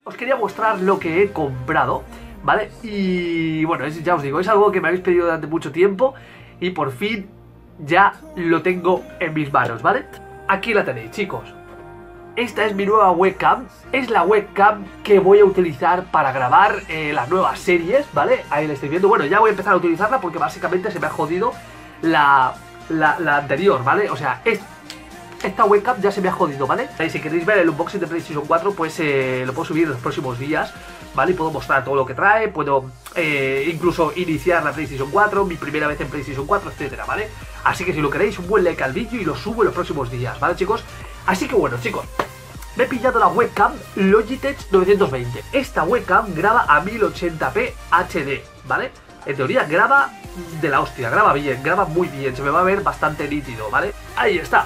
Os quería mostrar lo que he comprado, ¿vale? Y bueno, ya os digo, es algo que me habéis pedido durante mucho tiempo y por fin ya lo tengo en mis manos, ¿vale? Aquí la tenéis, chicos. Esta es mi nueva webcam, es la webcam que voy a utilizar para grabar las nuevas series, ¿vale? Ahí la estáis viendo. Bueno, ya voy a empezar a utilizarla porque básicamente se me ha jodido la anterior, ¿vale? O sea, esta webcam ya se me ha jodido, ¿vale? Y si queréis ver el unboxing de PlayStation 4, pues lo puedo subir en los próximos días, ¿vale? Y puedo mostrar todo lo que trae, puedo incluso iniciar la PlayStation 4, mi primera vez en PlayStation 4, etcétera, ¿vale? Así que si lo queréis, un buen like al vídeo y lo subo en los próximos días, ¿vale, chicos? Así que bueno, chicos, me he pillado la webcam Logitech 920. Esta webcam graba a 1080p HD, ¿vale? En teoría graba de la hostia, graba bien, graba muy bien, se me va a ver bastante nítido, ¿vale? Ahí está.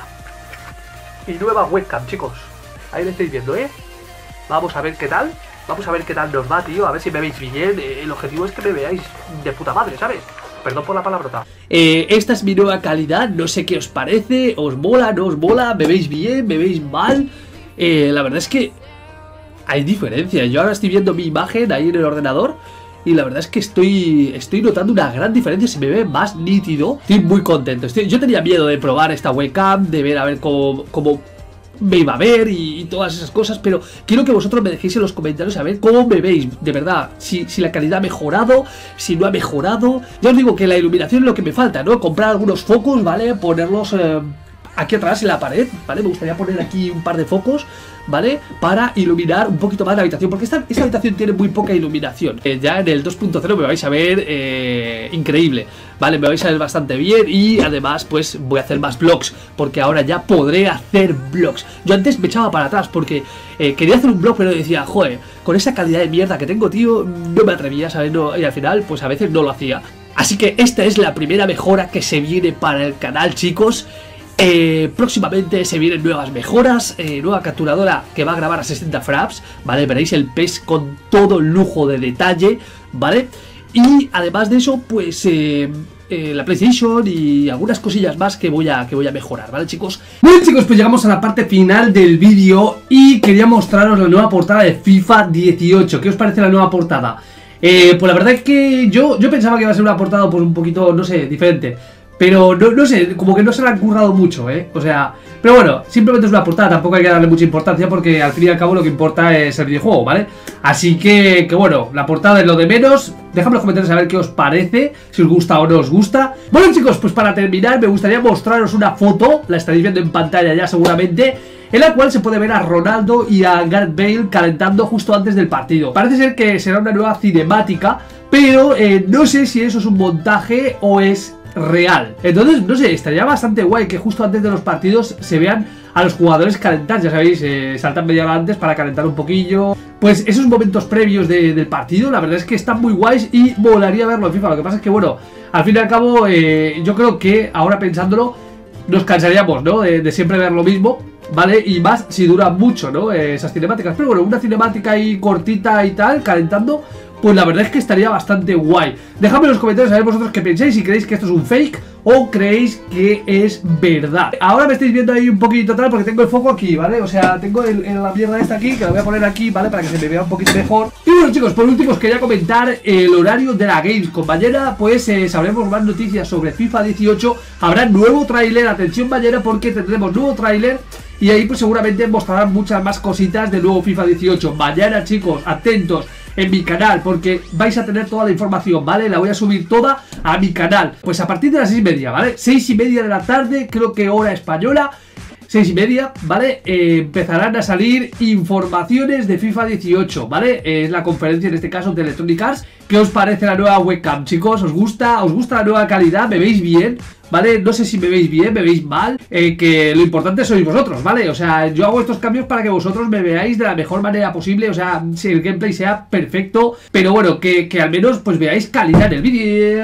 Mi nueva webcam, chicos. Ahí lo estáis viendo, ¿eh? Vamos a ver qué tal. Vamos a ver qué tal nos va, tío. A ver si me veis bien. El objetivo es que me veáis de puta madre, ¿sabes? Perdón por la palabrota. Esta es mi nueva calidad. No sé qué os parece. ¿Os mola? ¿No os mola? ¿Me veis bien? ¿Me veis mal? La verdad es que hay diferencia. Yo ahora estoy viendo mi imagen ahí en el ordenador y la verdad es que estoy notando una gran diferencia. Se me ve más nítido. Estoy muy contento. Yo tenía miedo de probar esta webcam, de ver a ver cómo me iba a ver y todas esas cosas, pero quiero que vosotros me dejéis en los comentarios a ver cómo me veis, de verdad, si la calidad ha mejorado, si no ha mejorado. Ya os digo que la iluminación es lo que me falta, ¿no? Comprar algunos focos, ¿vale? Ponerlos aquí atrás en la pared, ¿vale? Me gustaría poner aquí un par de focos, ¿vale? Para iluminar un poquito más la habitación, porque esta habitación tiene muy poca iluminación. Ya en el 2.0 me vais a ver increíble, ¿vale? Me vais a ver bastante bien y además pues voy a hacer más vlogs, porque ahora ya podré hacer vlogs. Yo antes me echaba para atrás porque quería hacer un vlog, pero decía, joder, con esa calidad de mierda que tengo, tío, no me atrevía, ¿sabes? No, y al final pues a veces no lo hacía. Así que esta es la primera mejora que se viene para el canal, chicos. Próximamente se vienen nuevas mejoras, nueva capturadora que va a grabar a 60 frames, ¿vale? Veréis el PES con todo lujo de detalle, ¿vale? Y además de eso, pues la PlayStation y algunas cosillas más que voy a mejorar, ¿vale, chicos? Bueno, chicos, pues llegamos a la parte final del vídeo y quería mostraros la nueva portada de FIFA 18. ¿Qué os parece la nueva portada? Pues la verdad es que yo pensaba que iba a ser una portada pues un poquito, no sé, diferente. Pero no sé, como que no se le han currado mucho, o sea, pero bueno, simplemente es una portada, tampoco hay que darle mucha importancia porque al fin y al cabo lo que importa es el videojuego, ¿vale? Así que bueno, la portada es lo de menos. Dejadme en los comentarios a ver qué os parece, si os gusta o no os gusta. Bueno, chicos, pues para terminar me gustaría mostraros una foto, la estaréis viendo en pantalla ya seguramente, en la cual se puede ver a Ronaldo y a Gareth Bale calentando justo antes del partido. Parece ser que será una nueva cinemática, pero no sé si eso es un montaje o es real. Entonces, no sé, estaría bastante guay que justo antes de los partidos se vean a los jugadores calentar, ya sabéis, saltan media hora antes para calentar un poquillo. Pues esos momentos previos del partido, la verdad es que están muy guays y molaría verlo en FIFA. Lo que pasa es que, bueno, al fin y al cabo, yo creo que ahora pensándolo, nos cansaríamos, ¿no? De siempre ver lo mismo, ¿vale? Y más si dura mucho, ¿no? Esas cinemáticas. Pero bueno, una cinemática ahí cortita y tal, calentando, pues la verdad es que estaría bastante guay. Dejadme en los comentarios a ver vosotros qué pensáis, si creéis que esto es un fake o creéis que es verdad. Ahora me estáis viendo ahí un poquito tal porque tengo el foco aquí, ¿vale? O sea, tengo la mierda esta aquí, que la voy a poner aquí, ¿vale? Para que se me vea un poquito mejor. Y bueno, chicos, por último os quería comentar el horario de la Gamescom. Mañana pues sabremos más noticias sobre FIFA 18. Habrá nuevo tráiler, atención mañana porque tendremos nuevo tráiler. Y ahí pues seguramente mostrarán muchas más cositas del nuevo FIFA 18. Mañana, chicos, atentos en mi canal porque vais a tener toda la información, ¿vale? La voy a subir toda a mi canal. Pues a partir de las 6:30, ¿vale? 6:30 de la tarde, creo que hora española. 6:30, ¿vale? Empezarán a salir informaciones de FIFA 18, ¿vale? Es la conferencia en este caso de Electronic Arts. ¿Qué os parece la nueva webcam, chicos? ¿Os gusta? ¿Os gusta la nueva calidad? ¿Me veis bien? ¿Vale? No sé si me veis bien, me veis mal, que lo importante sois vosotros, ¿vale? O sea, yo hago estos cambios para que vosotros me veáis de la mejor manera posible, o sea, si el gameplay sea perfecto, pero bueno, que al menos pues veáis calidad en el vídeo.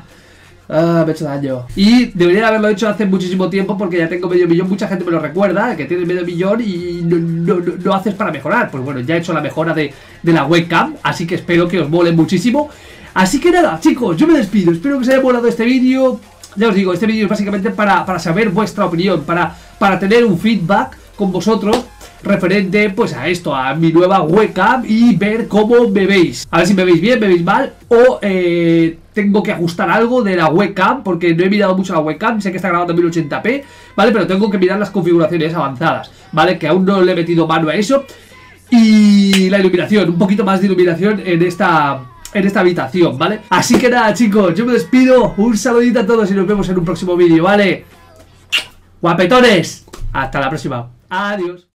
Me he hecho daño. Y debería haberlo hecho hace muchísimo tiempo porque ya tengo medio millón. Mucha gente me lo recuerda, que tienes medio millón y no haces para mejorar. Pues bueno, ya he hecho la mejora de la webcam, así que espero que os mole muchísimo. Así que nada, chicos, yo me despido. Espero que os haya molado este vídeo. Ya os digo, este vídeo es básicamente para saber vuestra opinión, para tener un feedback con vosotros. referente pues a esto, a mi nueva webcam y ver cómo me veis. A ver si me veis bien, me veis mal o tengo que ajustar algo de la webcam porque no he mirado mucho la webcam, sé que está grabando en 1080p, ¿vale? Pero tengo que mirar las configuraciones avanzadas, ¿vale? Que aún no le he metido mano a eso. Y la iluminación, un poquito más de iluminación en esta habitación, ¿vale? Así que nada, chicos, yo me despido. Un saludito a todos y nos vemos en un próximo vídeo, ¿vale? Guapetones, hasta la próxima. Adiós.